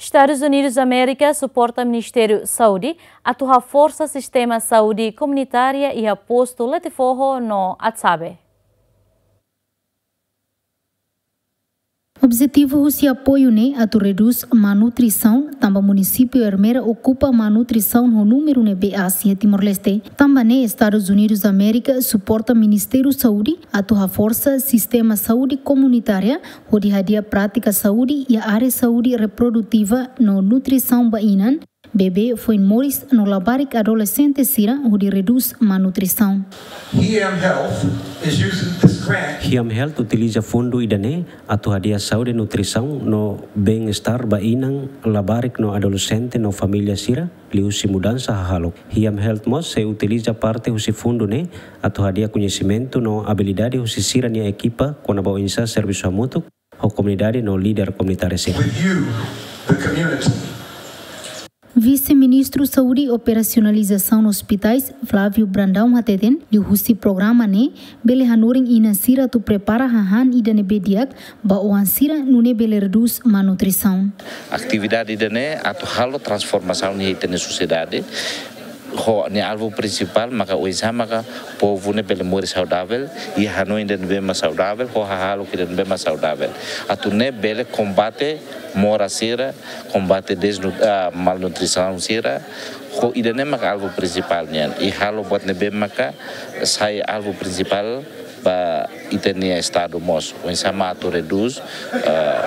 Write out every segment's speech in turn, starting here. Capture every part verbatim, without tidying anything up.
Estados Unidos da América suporta o Ministério Saúde, atua força sistema saúde comunitária e aposto letiforro no WhatsApp. Objetivo o apoio né a reduz malnutrição, também município Ermera ocupa malnutrição no número né B Ásia Timor-Leste. Também né Estados Unidos da América suporta Ministério Saúde, atua força sistema saúde comunitária, onde hadia prática saúde e a área saúde reprodutiva no nutrição bainan. Bebê foi moris no labaric adolescente sira, onde reduz malnutrição. H I A M Health is using this grant. H I A M Health utiliza fundo idane atau hadiah saúde nutrição no bem-estar bainang labaric no adolescente no família sira liusi mudança halo. H I A M Health mos se utiliza parte husi fundo ne atau hadiah conhecimento no habilidade husi sira ni equipa quando bau insa serviço mútuo ou comunidade no líder comunitário sira. With you, the community. Vice-ministro Saúde e Operacionalização nos Hospitais, Flávio Brandão Hateten, e o programa ne, bele hanuring inansira tu prepara hahan ida ne bediak, ba o ansira nune bele reduz malnutrição. Atividade ida ne, atu halo transformação ni hita na sociedade, ho ni alvo principal maka uisa maka povo ne bele mori saudável e hanu ainda bem mais saudável ho halo que bem mais saudável atu ne bele combate mora sira combate desnu uh, malnutrição sira ho ida ne maka alvo principal nian e halo buat ne bem maka sai alvo principal ba itenia estado mos uisa ma atu reduz uh,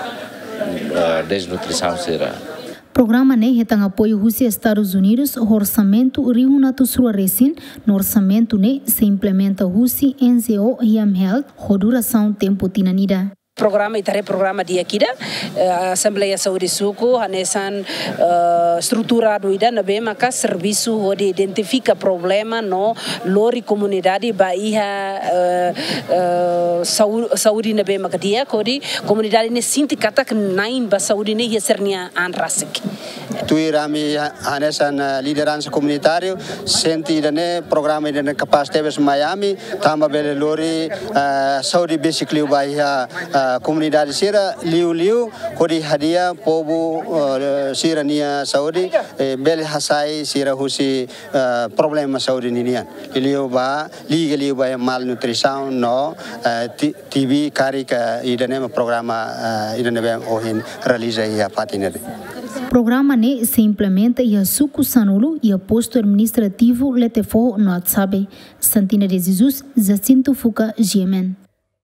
uh, desnutrição sira. Programa ne retang apoio Rússia Estados Unidos, o orçamento Rio Nato Sua Recin, no orçamento ne se implementa Rússia N Z O H I A M Health, a duração tempo tinanida. Programa itare programa dia kida uh, Assembleia Saúde Suku hanesan uh, estruturado ida na bem maka serviço onde identifica problema no lori comunidade baia uh, uh, saúde saúde na bem maka dia kodi comunidade ne sinti kata que nain ba saúde ne sernia anrasik Tui rami hanesan liderança comunitário senti ida ne programa ida ne kapasitebes Miami tamba bele lori uh, saúde basically baia uh, comunidade sira liu-liu kodi hadia povo uh, sira nia saúde eh, bele hasai sira husi uh, problema saúde nian liu ba liga liu ba malnutrição no uh, T V kari ka idane programa uh, idane bem ohin realiza ia patinere. Programa ne se implementa e a suco sanulu e a posto administrativo letefo no WhatsApp. Santina de Jesus, Jacinto Fuca, G M N.